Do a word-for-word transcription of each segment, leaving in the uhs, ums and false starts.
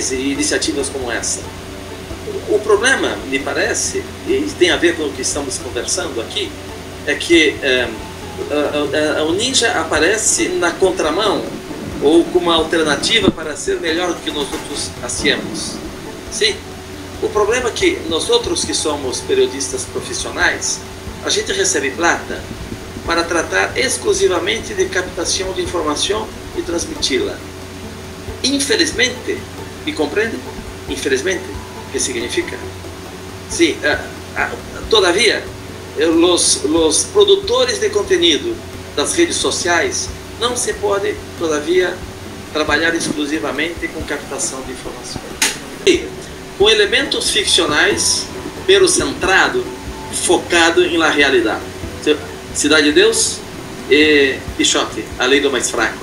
sociais e iniciativas como essa. O problema, me parece, e tem a ver com o que estamos conversando aqui, é que é, a, a, o Ninja aparece na contramão ou como uma alternativa para ser melhor do que nós outros hacemos. Sim. O problema é que nós outros que somos periodistas profissionais, a gente recebe plata para tratar exclusivamente de captação de informação e transmiti-la. Infelizmente, me compreende? Infelizmente, o que significa? Sim, todavia, os, os produtores de conteúdo das redes sociais não se pode, todavia, trabalhar exclusivamente com captação de informação. E, com elementos ficcionais, pero centrado, focado em la realidade. Cidade de Deus e Quixote, a lei do mais fraco,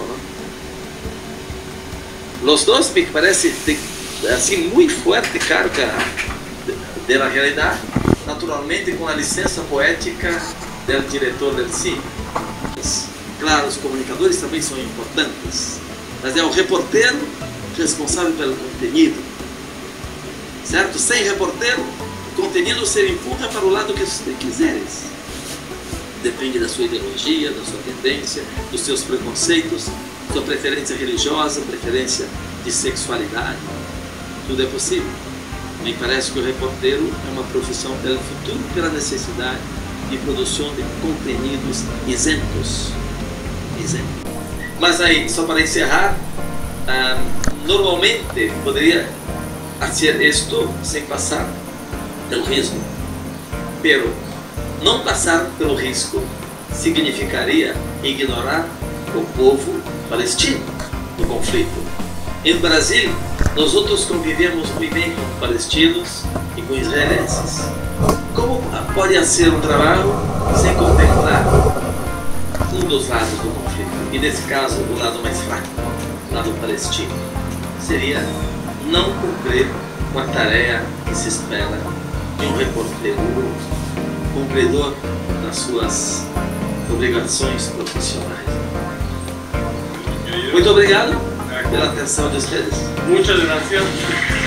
não? Os dois me parece assim muito forte carga de la realidade, naturalmente com a licença poética do diretor del cine. Claro, os comunicadores também são importantes, mas é o reporteiro responsável pelo conteúdo, certo? Sem reporteiro, o conteúdo se empurra para o lado que você quiseres. Depende da sua ideologia, da sua tendência, dos seus preconceitos, sua preferência religiosa, preferência de sexualidade. Tudo é possível. Me parece que o reporteiro é uma profissão pelo futuro, pela necessidade de produção de conteúdos isentos. Isentos. Mas aí, só para encerrar, ah, normalmente poderia fazer isto sem passar pelo risco. Pero não passar pelo risco significaria ignorar o povo palestino no conflito. Em Brasil, nós outros convivemos muito bem com palestinos e com israelenses. Como pode ser um trabalho sem contemplar um dos lados do conflito? E nesse caso, o lado mais fraco, o lado palestino, seria não cumprir com a tarefa que se espera de um reporteiro cumpridor das suas obrigações profissionais. Muito obrigado pela atenção de vocês. Muchas gracias.